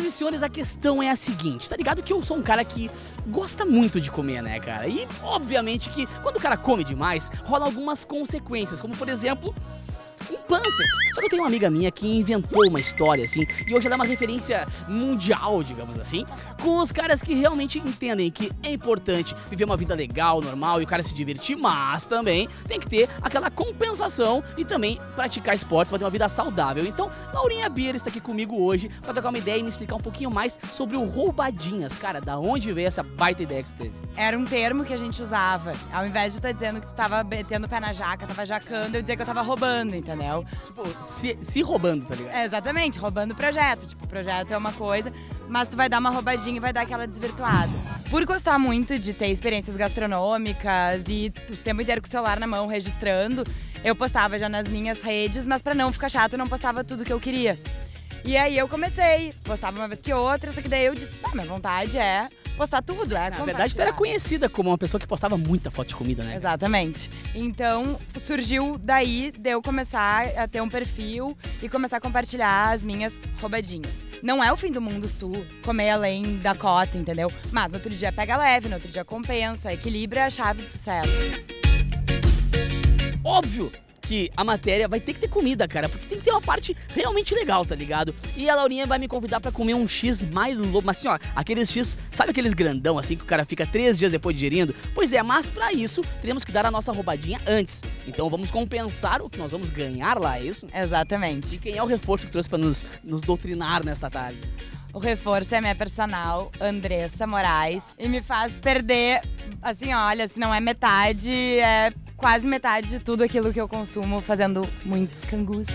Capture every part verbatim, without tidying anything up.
Senhoras e senhores, a questão é a seguinte, tá ligado que eu sou um cara que gosta muito de comer, né, cara? E, obviamente, que quando o cara come demais, rola algumas consequências, como, por exemplo, um pânceps. Só que eu tenho uma amiga minha que inventou uma história, assim, e hoje ela é uma referência mundial, digamos assim, com os caras que realmente entendem que é importante viver uma vida legal, normal, e o cara se divertir, mas também tem que ter aquela compensação e também praticar esportes para ter uma vida saudável. Então, Laurinha Beer está aqui comigo hoje para trocar uma ideia e me explicar um pouquinho mais sobre o roubadinhas. Cara, da onde veio essa baita ideia que você teve? Era um termo que a gente usava. Ao invés de estar dizendo que tu tava metendo o pé na jaca, tava jacando, eu dizia que eu tava roubando, entendeu? Tipo, se, se roubando, tá ligado? É, exatamente, roubando o projeto. Tipo, o projeto é uma coisa, mas tu vai dar uma roubadinha e vai dar aquela desvirtuada. Por gostar muito de ter experiências gastronômicas e o tempo inteiro com o celular na mão, registrando, eu postava já nas minhas redes, mas pra não ficar chato, eu não postava tudo que eu queria. E aí eu comecei, postava uma vez que outra, só que daí eu disse, ah, minha vontade é postar tudo, é Na verdade, tu era conhecida como uma pessoa que postava muita foto de comida, né? Exatamente. Então, surgiu daí de eu começar a ter um perfil e começar a compartilhar as minhas roubadinhas. Não é o fim do mundo se tu comer além da cota, entendeu? Mas no outro dia pega leve, no outro dia compensa, equilíbrio é a chave do sucesso. Óbvio que a matéria vai ter que ter comida, cara, porque tem que ter uma parte realmente legal, tá ligado? E a Laurinha vai me convidar pra comer um X mais louco, mas assim, ó, aqueles X, sabe aqueles grandão assim que o cara fica três dias depois digerindo? Pois é, mas pra isso teremos que dar a nossa roubadinha antes. Então vamos compensar o que nós vamos ganhar lá, é isso? Exatamente. E quem é o reforço que trouxe pra nos, nos doutrinar nesta tarde? O reforço é minha personal, Andressa Moraes, e me faz perder, assim, olha, se não é metade, é quase metade de tudo aquilo que eu consumo fazendo muitos cangus.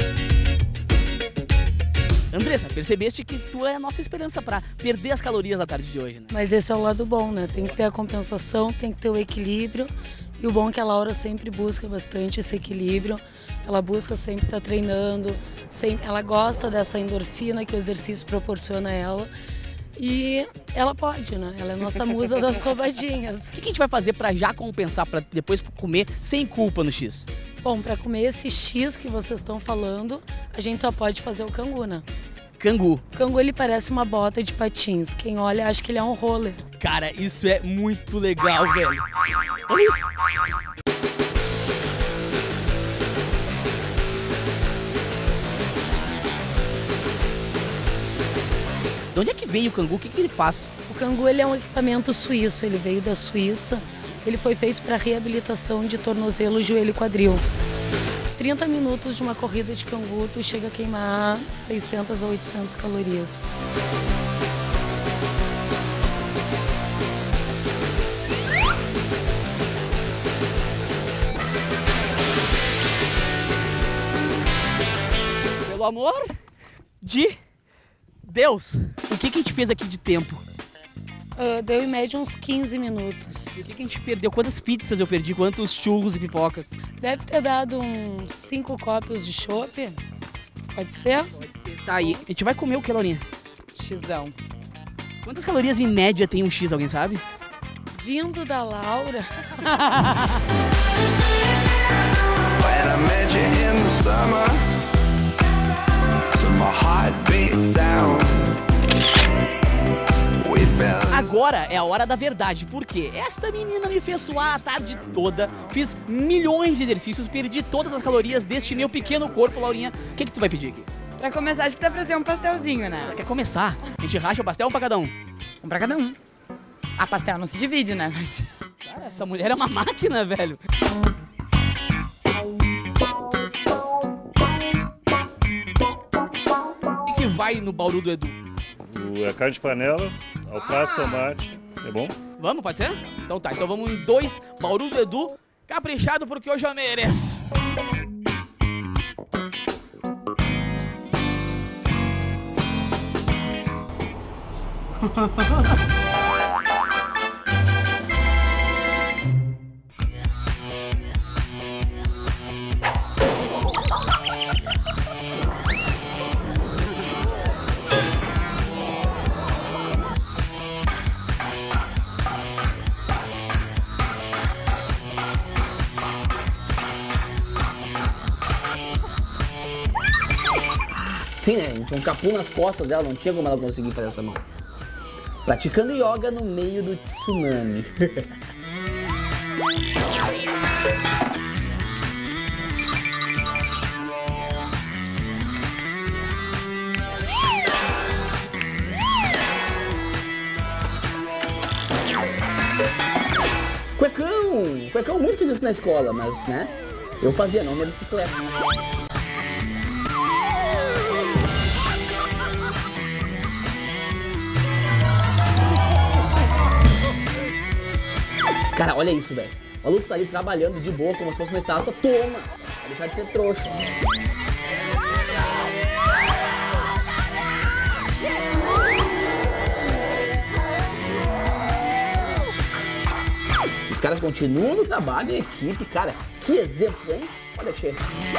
Andressa, percebeste que tu é a nossa esperança pra perder as calorias na tarde de hoje, né? Mas esse é o lado bom, né? Tem que ter a compensação, tem que ter o equilíbrio. E o bom é que a Laura sempre busca bastante esse equilíbrio. Ela busca sempre estar treinando, sempre, ela gosta dessa endorfina que o exercício proporciona a ela. E ela pode, né? Ela é a nossa musa das roubadinhas. O que a gente vai fazer pra já compensar, pra depois comer sem culpa no X? Bom, para comer esse X que vocês estão falando, a gente só pode fazer o cangu, né? Cangu. O cangu, ele parece uma bota de patins. Quem olha acha que ele é um roller. Cara, isso é muito legal, velho. Olha isso. De onde é que veio o cangu? O que, que ele faz? O cangu, ele é um equipamento suíço. Ele veio da Suíça. Ele foi feito para reabilitação de tornozelo, joelho e quadril. trinta minutos de uma corrida de cangu, tu chega a queimar seiscentas a oitocentas calorias. Pelo amor de Deus! O que, que a gente fez aqui de tempo? Uh, deu em média uns quinze minutos. E o que, que a gente perdeu? Quantas pizzas eu perdi? Quantos churros e pipocas? Deve ter dado uns cinco copos de chopp. Pode ser? Pode ser. Tá aí. A gente vai comer o que, Laurinha? Xizão. Quantas calorias em média tem um X, alguém sabe? Vindo da Laura. When I met you in the summer, to my heartbeat sound. Agora é a hora da verdade, porque esta menina me fez suar a tarde toda, fiz milhões de exercícios, perdi todas as calorias deste meu pequeno corpo, Laurinha. O que que tu vai pedir aqui? Pra começar, acho que dá pra ser um pastelzinho, né? Quer começar? A gente racha o pastel um pra cada um. Um pra cada um. A pastel não se divide, né? Cara, essa mulher é uma máquina, velho. O que que vai no bauru do Edu? O, a carne de panela, alface, tomate, é bom? Vamos, pode ser? Então tá, então vamos em dois, bauru do Edu, caprichado porque hoje eu mereço. Sim, né? Tinha um capu nas costas dela, não tinha como ela conseguir fazer essa mão. Praticando yoga no meio do tsunami. Cuecão! Cuecão muito fez isso na escola, mas, né? Eu fazia, não, minha bicicleta. Cara, olha isso, velho. O maluco tá ali trabalhando de boa, como se fosse uma estátua. Toma! Vai deixar de ser trouxa. Os caras continuam no trabalho em equipe, cara. Que exemplo, hein? Olha, tchê.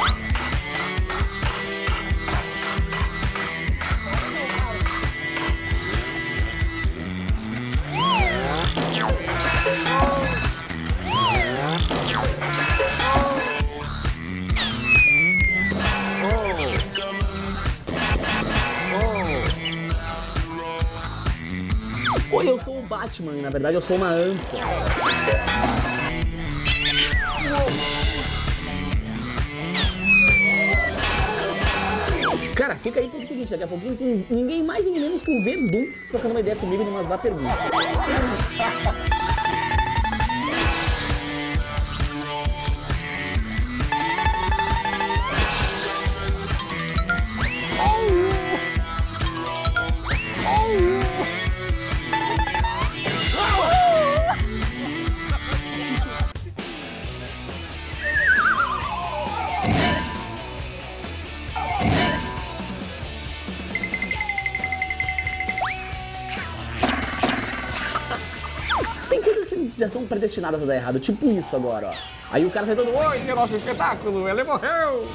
Oi, eu sou o Batman, na verdade eu sou uma anta. Cara, fica aí pelo seguinte, daqui a pouquinho tem ninguém mais, ninguém menos que o Verdun trocando uma ideia comigo numas vá perguntas. Já são predestinadas a dar errado, tipo isso agora, ó. Aí o cara sai todo, oi, que é nosso espetáculo, ele morreu!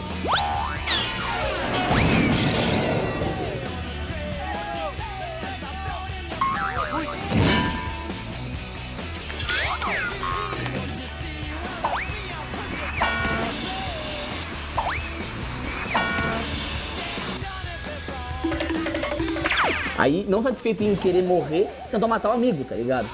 Aí, não satisfeito em querer morrer, tentou matar o amigo, tá ligado?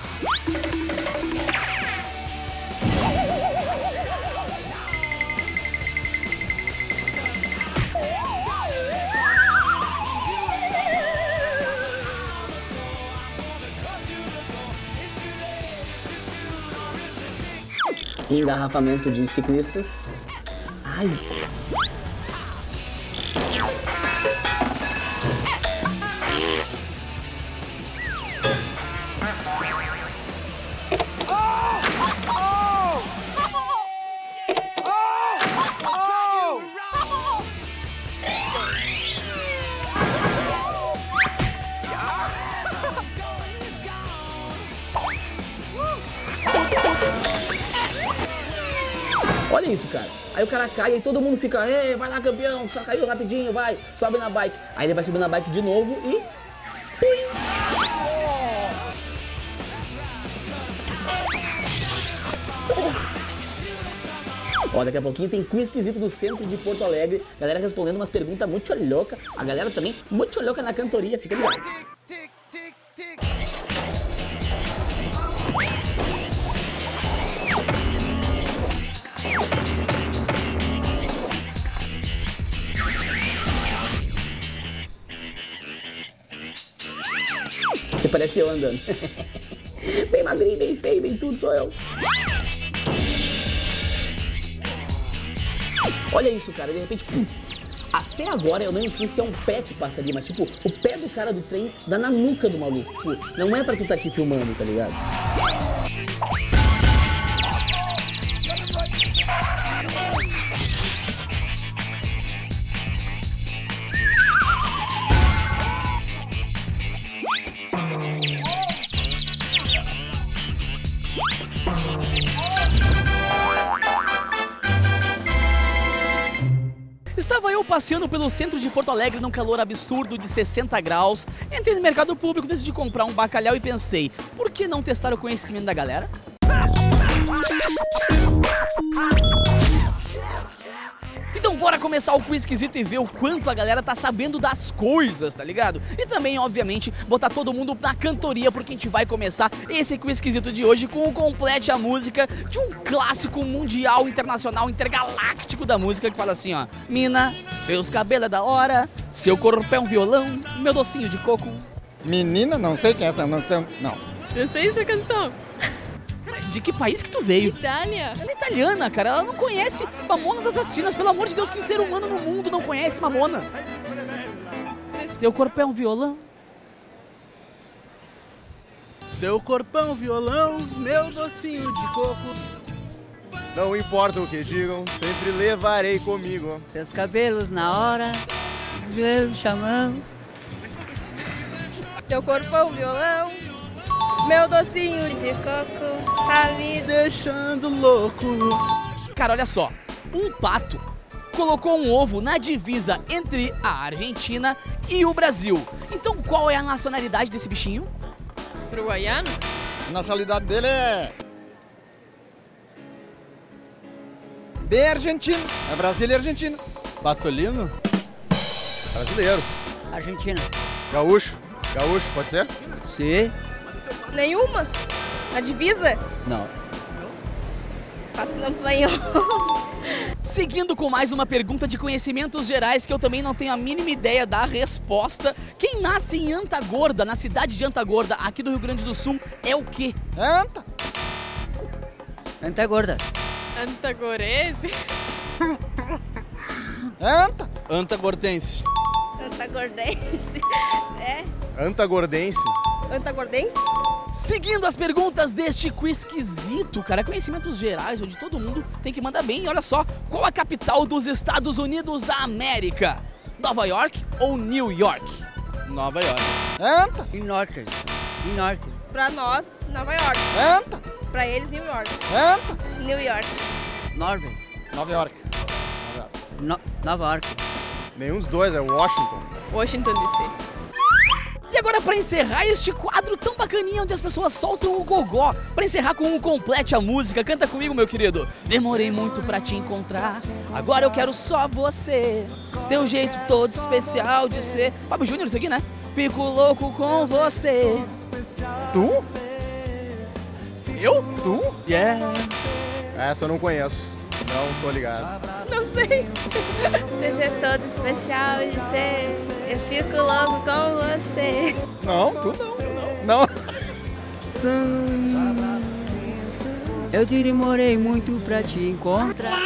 Engarrafamento de ciclistas. Ai. Olha isso, cara. Aí o cara cai e todo mundo fica, ei, vai lá, campeão, só caiu rapidinho, vai, sobe na bike. Aí ele vai subir na bike de novo e... Ó, daqui a pouquinho tem quiz esquisito do centro de Porto Alegre. Galera respondendo umas perguntas muito loucas. A galera também muito louca na cantoria, fica ligado. Você parece eu andando. Bem magrinho, bem feio, bem tudo, sou eu. Olha isso, cara, de repente, pum, até agora eu não sei se é um pé que passa ali, mas tipo, o pé do cara do trem dá na nuca do maluco. Tipo, não é pra tu estar aqui filmando, tá ligado? Estava eu passeando pelo centro de Porto Alegre num calor absurdo de sessenta graus, entrei no mercado público, decidi comprar um bacalhau e pensei, por que não testar o conhecimento da galera? Então bora começar o quiz esquisito e ver o quanto a galera tá sabendo das coisas, tá ligado? E também, obviamente, botar todo mundo na cantoria, porque a gente vai começar esse quiz esquisito de hoje com o Complete a Música de um clássico mundial, internacional, intergaláctico da música que fala assim, ó: mina, seus cabelos é da hora, seu corpo é um violão, meu docinho de coco. Menina, não sei quem é essa, não sei, não. Eu sei essa canção. De que país que tu veio? Itália. Ela é italiana, cara. Ela não conhece Mamonas Assassinas. Pelo amor de Deus, que ser humano no mundo não conhece Mamonas? Teu corpo é um violão. Seu corpão violão, meu docinho de coco. Não importa o que digam, sempre levarei comigo. Seus cabelos na hora, meu chamão. Teu corpão violão, meu docinho de coco, tá me Deixando louco. Cara, olha só. Um pato colocou um ovo na divisa entre a Argentina e o Brasil. Então qual é a nacionalidade desse bichinho? uruguaiano. A nacionalidade dele é... bem argentino. É Brasil e Argentina. Patolino? Brasileiro. Argentina. Gaúcho. Gaúcho, pode ser? Sim. Nenhuma? Na divisa? Não. Pato não apanhou. Seguindo com mais uma pergunta de conhecimentos gerais que eu também não tenho a mínima ideia da resposta. Quem nasce em Antagorda, na cidade de Antagorda, aqui do Rio Grande do Sul, é o quê? É anta. Anta gorda. Antagorese? É anta. Antagordense. Antagordense. É? Antagordense. Antagordense? Seguindo as perguntas deste quiz esquisito, cara, conhecimentos gerais, onde todo mundo tem que mandar bem. E olha só, qual a capital dos Estados Unidos da América? Nova York ou New York? Nova York. É anta. Em norte. Em norte. Pra nós, Nova York. É anta. Pra eles, New York. É anta. New York. Norte. Nova York. No, Nova York. Nenhum dos dois, é Washington. Washington D C. E agora, pra encerrar este quadro tão bacaninha onde as pessoas soltam o gogó, pra encerrar com um Complete a Música, canta comigo, meu querido. Demorei muito pra te encontrar, agora eu quero só você. Teu jeito todo especial de ser. Fábio Júnior, isso aqui, né? Fico louco com você. Tu? Eu? Tu? Yeah. Essa eu não conheço. Não tô ligado. Não sei. Teu jeito todo especial de ser. Eu fico louco com você. Não, tu não. Não. Eu demorei muito pra te encontrar.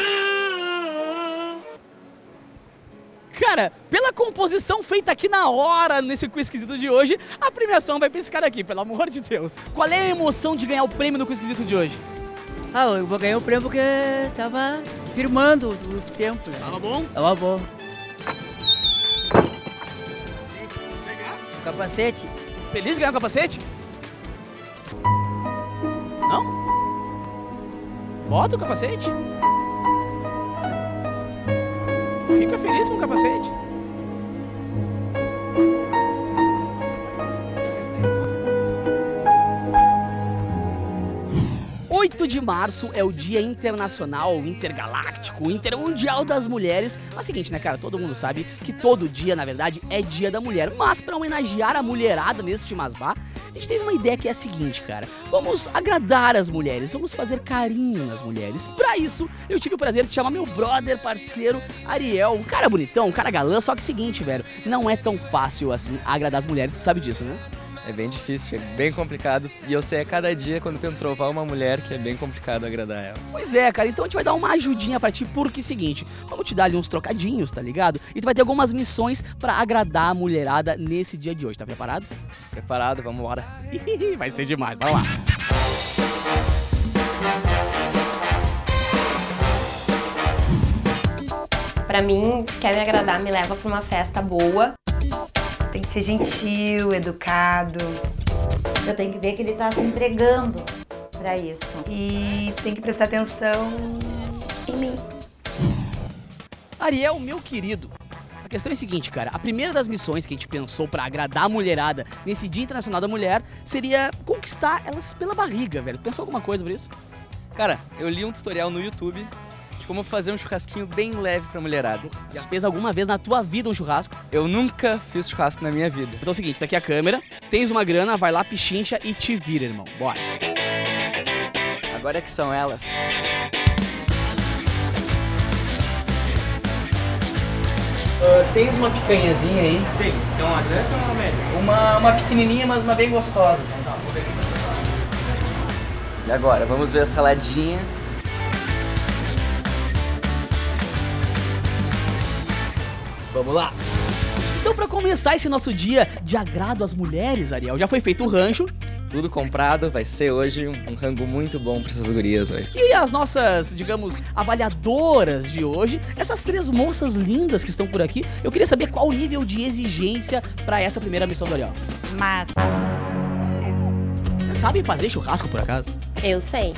Cara, pela composição feita aqui na hora, nesse quiz esquisito de hoje, a premiação vai pra esse cara aqui, pelo amor de Deus. Qual é a emoção de ganhar o prêmio do quiz esquisito de hoje? Ah, eu vou ganhar o prêmio porque tava firmando o tempo. Né? Tava bom? Tava bom. O capacete? Feliz de ganhar o capacete? Não? Bota o capacete. Fica feliz com o capacete. oito de março é o Dia Internacional, Intergaláctico, Intermundial das Mulheres. Mas é o seguinte, né, cara? Todo mundo sabe que todo dia, na verdade, é Dia da Mulher. Mas pra homenagear a mulherada neste Masbá, a gente teve uma ideia que é a seguinte, cara. Vamos agradar as mulheres, vamos fazer carinho nas mulheres. Pra isso, eu tive o prazer de chamar meu brother, parceiro, Ariel. Um cara bonitão, um cara galã, só que é o seguinte, velho, não é tão fácil assim agradar as mulheres, tu sabe disso, né? É bem difícil, é bem complicado. E eu sei a cada dia, quando eu tento trovar uma mulher, que é bem complicado agradar ela. Pois é, cara. Então a gente vai dar uma ajudinha pra ti, porque é o seguinte, vamos te dar ali uns trocadinhos, tá ligado? E tu vai ter algumas missões pra agradar a mulherada nesse dia de hoje. Tá preparado? Preparado, vamos embora. Vai ser demais, vai lá. Pra mim, quer me agradar, me leva pra uma festa boa. Tem que ser gentil, educado. Eu tenho que ver que ele tá se entregando pra isso. E tem que prestar atenção em mim. Ariel, meu querido, a questão é a seguinte, cara. A primeira das missões que a gente pensou pra agradar a mulherada nesse Dia Internacional da Mulher seria conquistar elas pela barriga, velho. Pensou alguma coisa por isso? Cara, eu li um tutorial no YouTube de como fazer um churrasquinho bem leve pra mulherada. Já fez alguma vez na tua vida um churrasco? Eu nunca fiz churrasco na minha vida. Então é o seguinte, tá aqui a câmera, tens uma grana, vai lá, pichincha e te vira, irmão. Bora. Agora que são elas. Uh, tens uma picanhazinha aí? Tem. Tem uma grande ou uma média? Uma, uma pequenininha, mas uma bem gostosa. Tá, vou ver. E agora, vamos ver a saladinha. Vamos lá. Então, pra começar esse nosso dia de agrado às mulheres, Ariel, já foi feito o rancho. Tudo comprado, vai ser hoje um, um rango muito bom pra essas gurias hoje. E as nossas, digamos, avaliadoras de hoje, essas três moças lindas que estão por aqui, eu queria saber qual o nível de exigência pra essa primeira missão do Ariel. Mas... Você sabe fazer churrasco, por acaso? Eu sei.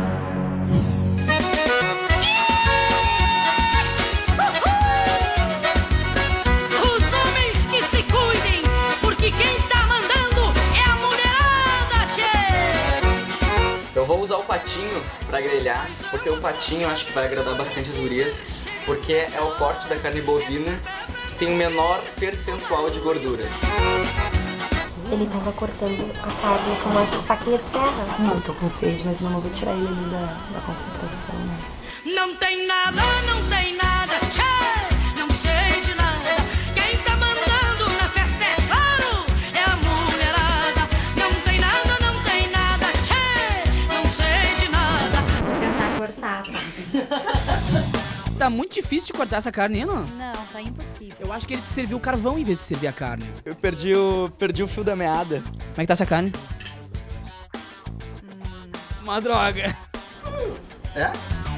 Eu vou usar o patinho pra grelhar, porque o patinho eu acho que vai agradar bastante as gurias, porque é o corte da carne bovina que tem o menor percentual de gordura. Ele tava cortando a carne com uma faquinha de serra. Não, tô com sede, mas não vou tirar ele ali da, da concentração. Né? Não tem nada, não tem nada, tchê, não sei de nada. Quem tá mandando na festa é claro, é a mulherada. Não tem nada, não tem nada, tchê, não sei de nada. Vou tentar cortar, tá? Tá muito difícil de cortar essa carne, não? Não, tá impossível. Eu acho que ele te serviu o carvão em vez de servir a carne. Eu perdi o, perdi o fio da meada. Como é que tá essa carne? Hum. Uma droga. É?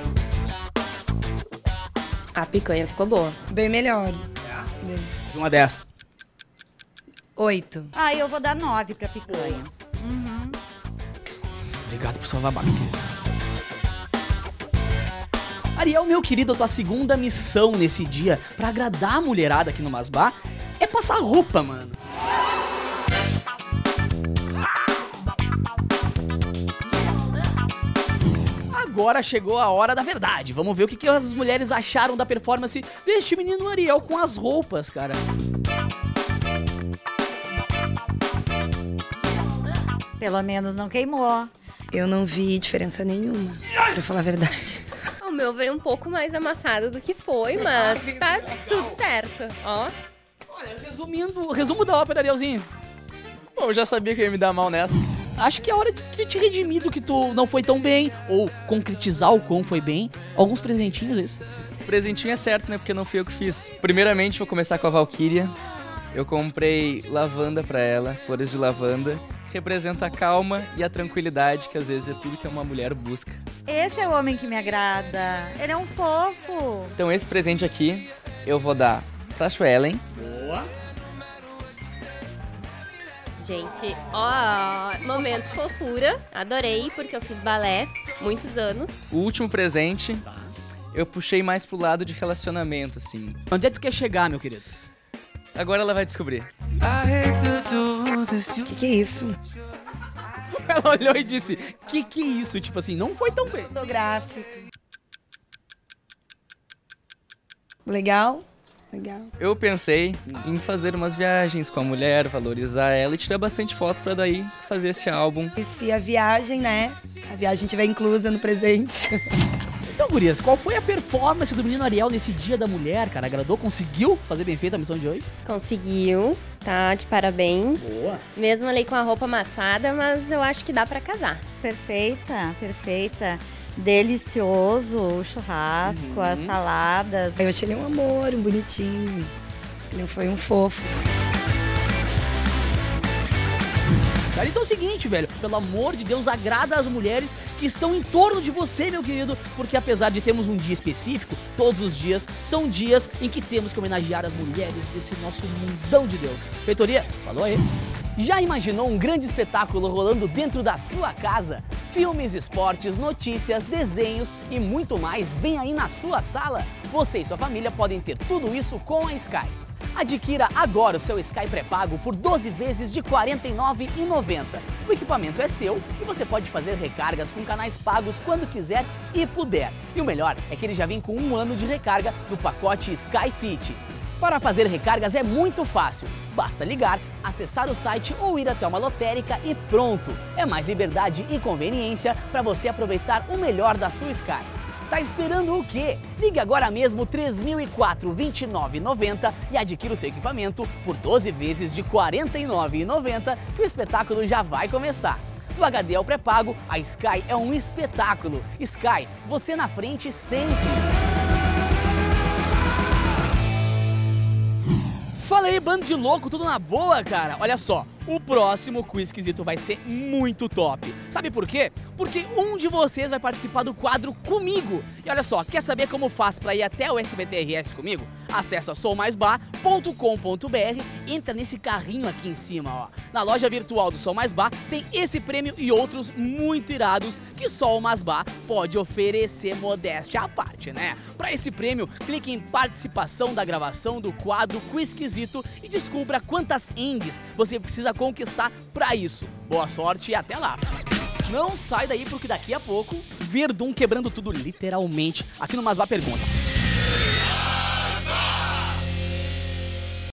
A picanha ficou boa. Bem melhor. É. Uma dessa. Oito. Ah, eu vou dar nove pra picanha. Uhum. Obrigado por salvar a barra, querido. Ariel, meu querido, a tua segunda missão nesse dia pra agradar a mulherada aqui no Masbá é passar roupa, mano. Agora chegou a hora da verdade. Vamos ver o que, que as mulheres acharam da performance deste menino Ariel com as roupas, cara. Pelo menos não queimou. Eu não vi diferença nenhuma, pra falar a verdade. O meu veio um pouco mais amassado do que foi, mas tá tudo certo, ó. Olha, resumindo, resumo da ópera, Arielzinho. Bom, eu já sabia que eu ia me dar mal nessa. Acho que é hora de te redimir do que tu não foi tão bem, ou concretizar o quão foi bem. Alguns presentinhos, isso. O presentinho é certo, né? Porque não fui eu que fiz. Primeiramente, vou começar com a Valkyria. Eu comprei lavanda pra ela, flores de lavanda. Representa a calma e a tranquilidade, que às vezes é tudo que uma mulher busca. Esse é o homem que me agrada. Ele é um fofo. Então esse presente aqui eu vou dar pra Suelen. Boa. Gente, ó, momento fofura. Adorei, porque eu fiz balé muitos anos. O último presente, eu puxei mais pro lado de relacionamento, assim. Onde é que tu quer chegar, meu querido? Agora ela vai descobrir. O que, que é isso? Ela olhou e disse, que que é isso? Tipo assim, não foi tão bem. Fotográfico. Legal? Legal. Eu pensei em fazer umas viagens com a mulher, valorizar ela e tirar bastante foto pra daí fazer esse álbum. E se a viagem, né? A viagem tiver inclusa no presente. Então, gurias, qual foi a performance do menino Ariel nesse Dia da Mulher, cara? Agradou? Conseguiu fazer bem feita a missão de hoje? Conseguiu, tá? De parabéns. Boa. Mesmo ali com a roupa amassada, mas eu acho que dá pra casar. Perfeita, perfeita. Delicioso o churrasco, Uhum. as saladas. Eu achei ele um amor, um bonitinho. Ele foi um fofo. Cara, então é o seguinte, velho, pelo amor de Deus, agrada as mulheres que estão em torno de você, meu querido, porque apesar de termos um dia específico, todos os dias são dias em que temos que homenagear as mulheres desse nosso mundão de Deus. Feitoria, falou aí. Já imaginou um grande espetáculo rolando dentro da sua casa? Filmes, esportes, notícias, desenhos e muito mais vem aí na sua sala? Você e sua família podem ter tudo isso com a Sky. Adquira agora o seu Sky pré-pago por doze vezes de quarenta e nove reais e noventa centavos. O equipamento é seu e você pode fazer recargas com canais pagos quando quiser e puder. E o melhor é que ele já vem com um ano de recarga no pacote Sky Fit. Para fazer recargas é muito fácil. Basta ligar, acessar o site ou ir até uma lotérica e pronto. É mais liberdade e conveniência para você aproveitar o melhor da sua Sky. Tá esperando o quê? Ligue agora mesmo três mil e quatro, vinte e nove, noventa e adquira o seu equipamento por doze vezes de quarenta e nove reais e noventa centavos que o espetáculo já vai começar. Do H D ao pré-pago, a Sky é um espetáculo. Sky, você na frente sempre. Fala aí, bando de louco, tudo na boa, cara? Olha só, o próximo Quiz Esquisito vai ser muito top. Sabe por quê? Porque um de vocês vai participar do quadro comigo. E olha só, quer saber como faz para ir até o S B T R S comigo? Acesse sou mais bar ponto com ponto br, entra nesse carrinho aqui em cima, ó. Na loja virtual do Sou Mais Bar tem esse prêmio e outros muito irados que só o Mais Bar pode oferecer, modéstia à parte, né? Para esse prêmio, clique em participação da gravação do quadro Quiz Esquisito e descubra quantas engues você precisa conquistar para isso. Boa sorte e até lá! Não sai daí porque daqui a pouco, Verdun quebrando tudo literalmente aqui no Mais Bar Pergunta.